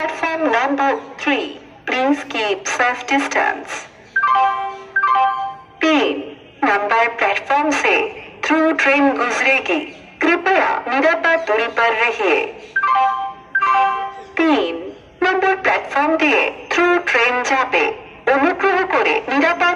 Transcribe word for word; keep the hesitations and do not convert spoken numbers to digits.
Platform number three, please keep safe distance. तीन नंबर platform से थ्रू ट्रेन गुजरेगी, कृपया निरापद दूरी पर रहिए। तीन नंबर प्लेटफॉर्म दिए थ्रू ट्रेन जाबे, अनुग्रह करे निरापद